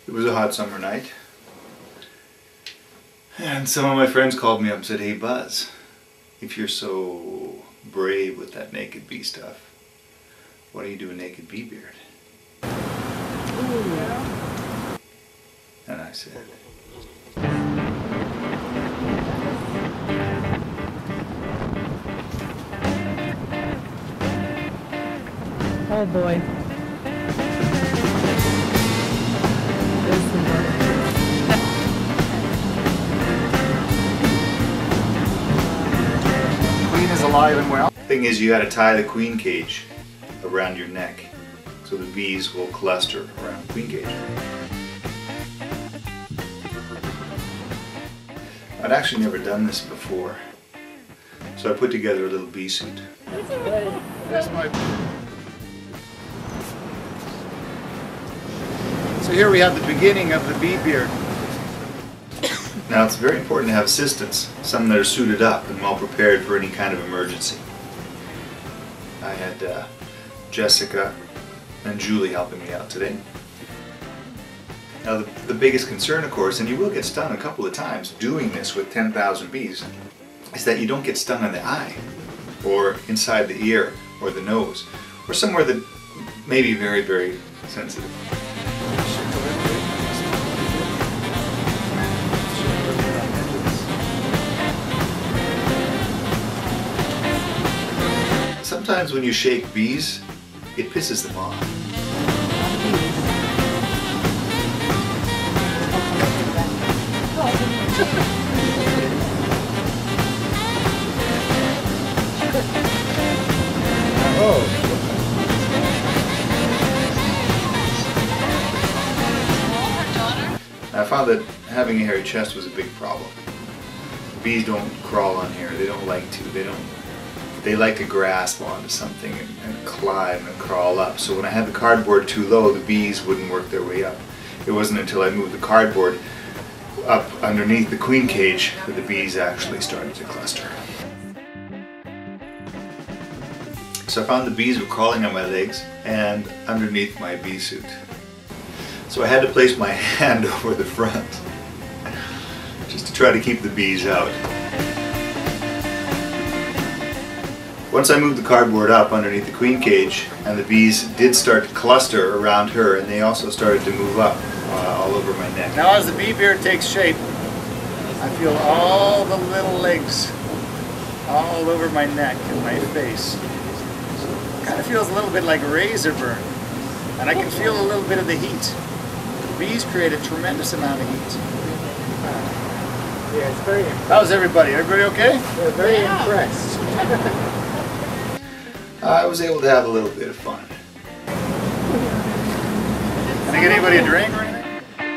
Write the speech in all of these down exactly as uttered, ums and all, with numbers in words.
It was a hot summer night, and some of my friends called me up and said, "Hey Buzz, if you're so brave with that naked bee stuff, why don't you do a naked bee beard?" Ooh. And I said, oh boy. Queen is alive and well. Thing is, you got to tie the queen cage around your neck so the bees will cluster around the queen cage. I'd actually never done this before, so I put together a little bee suit. That's good. That's my... So here we have the beginning of the bee beard. Now it's very important to have assistants, some that are suited up and well prepared for any kind of emergency. I had uh, Jessica and Julie helping me out today. Now the, the biggest concern, of course, and you will get stung a couple of times doing this with ten thousand bees, is that you don't get stung on the eye, or inside the ear, or the nose, or somewhere that may be very, very sensitive. Sometimes when you shake bees, it pisses them off. Oh. I found that having a hairy chest was a big problem. Bees don't crawl on hair. They don't like to. They don't. They like to grasp onto something and, and climb and crawl up. So when I had the cardboard too low, the bees wouldn't work their way up. It wasn't until I moved the cardboard up underneath the queen cage that the bees actually started to cluster. So I found the bees were crawling on my legs and underneath my bee suit. So I had to place my hand over the front just to try to keep the bees out. Once I moved the cardboard up underneath the queen cage, and the bees did start to cluster around her, and they also started to move up uh, all over my neck. Now as the bee beard takes shape, I feel all the little legs all over my neck and my face. It kind of feels a little bit like razor burn, and I can feel a little bit of the heat. The bees create a tremendous amount of heat. Yeah, it's very impressive. How's everybody? Everybody okay? We're very yeah. impressed. I was able to have a little bit of fun. Can I get anybody a drink or anything?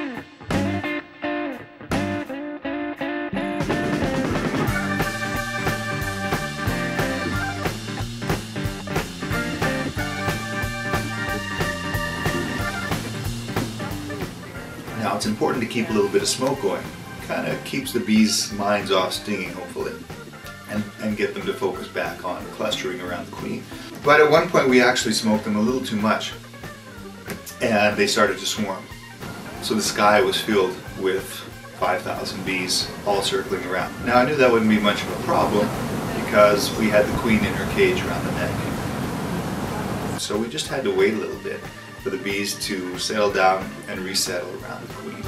Now it's important to keep a little bit of smoke going. Kind of keeps the bees' minds off stinging, hopefully. And, and get them to focus back on clustering around the queen. But at one point we actually smoked them a little too much, and they started to swarm. So the sky was filled with five thousand bees all circling around. Now I knew that wouldn't be much of a problem because we had the queen in her cage around the neck. So we just had to wait a little bit for the bees to settle down and resettle around the queen.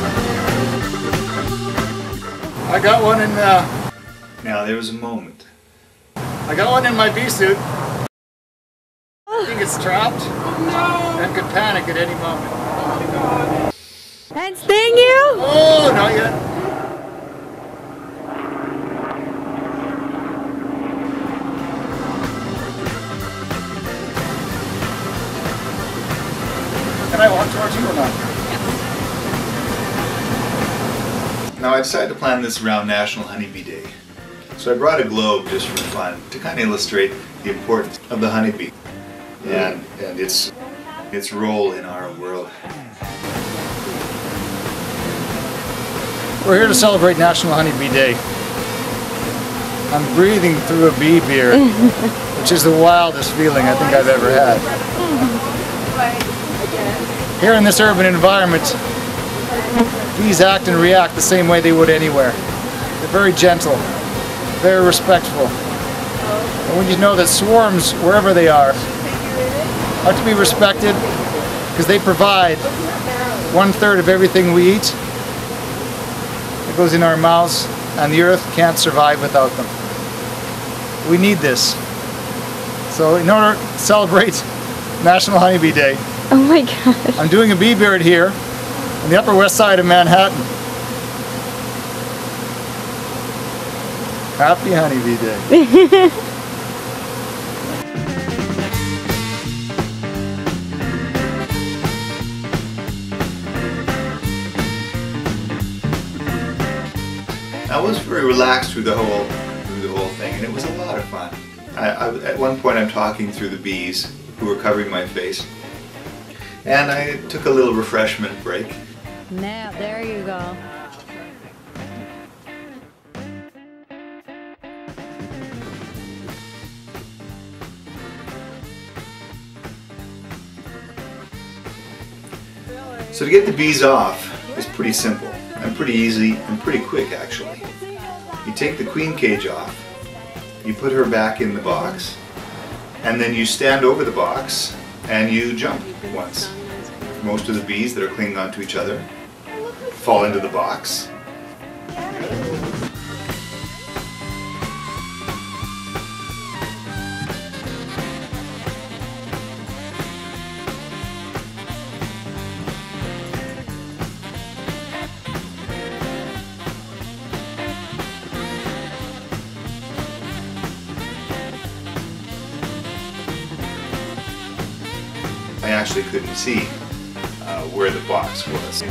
I got one in the... Now there was a moment. I got one in my bee suit. I think it's trapped. No. And could panic at any moment. Oh my God. And sting you? Oh, not yet. Can I walk towards you or not? Now I decided to plan this around National Honeybee Day. So I brought a globe just for fun to kind of illustrate the importance of the honeybee and, and its, its role in our world. We're here to celebrate National Honeybee Day. I'm breathing through a bee beard, which is the wildest feeling I think I've ever had. Here in this urban environment, bees act and react the same way they would anywhere. They're very gentle, very respectful. And when you know that swarms, wherever they are, are to be respected because they provide one third of everything we eat. It goes in our mouths, and the earth can't survive without them. We need this. So in order to celebrate National Honeybee Day, Oh my gosh. I'm doing a bee beard here on the Upper West Side of Manhattan. Happy Honeybee Day. I was very relaxed through the whole through the whole thing, and it was a lot of fun. I, I, at one point, I'm talking through the bees who were covering my face, and I took a little refreshment break. Now, there you go. So to get the bees off is pretty simple and pretty easy and pretty quick actually. You take the queen cage off, you put her back in the box, and then you stand over the box and you jump once. Most of the bees that are clinging onto each other fall into the box. I actually couldn't see uh, where the box was.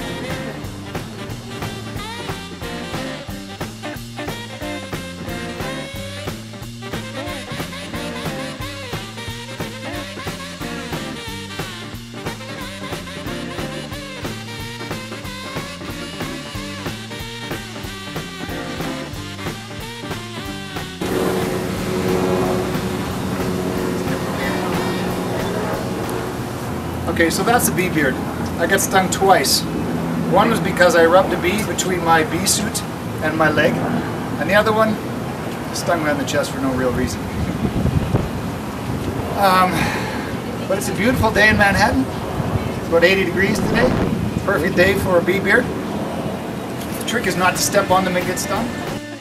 Okay, so that's the bee beard. I got stung twice. One was because I rubbed a bee between my bee suit and my leg, and the other one stung me on the chest for no real reason. Um, but it's a beautiful day in Manhattan. It's about eighty degrees today. Perfect day for a bee beard. The trick is not to step on them and get stung.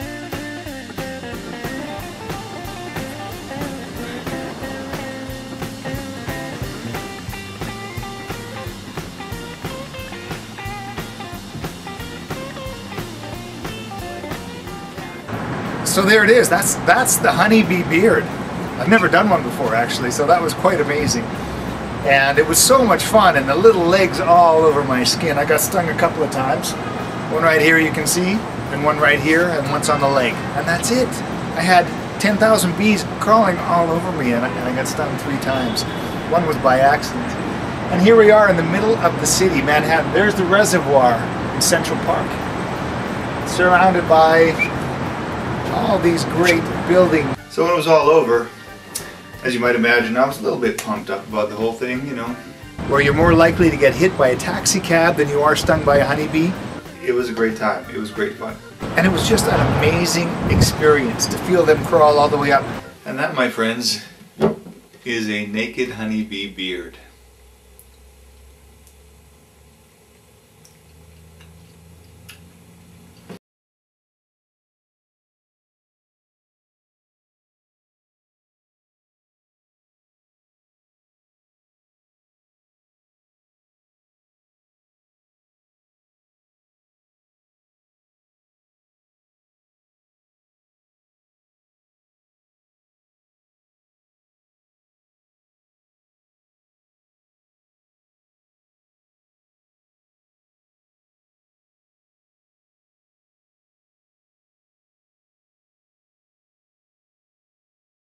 So there it is. That's that's the honeybee beard. I've never done one before actually, so that was quite amazing. And it was so much fun, and the little legs all over my skin. I got stung a couple of times. One right here you can see, and one right here, and once on the leg. And that's it. I had ten thousand bees crawling all over me, and I, and I got stung three times. One was by accident. And here we are in the middle of the city, Manhattan. There's the reservoir in Central Park, surrounded by all these great buildings. So when it was all over, as you might imagine, I was a little bit pumped up about the whole thing, you know. Where you're more likely to get hit by a taxi cab than you are stung by a honeybee. It was a great time. It was great fun. And it was just an amazing experience to feel them crawl all the way up. And that, my friends, is a naked honeybee beard.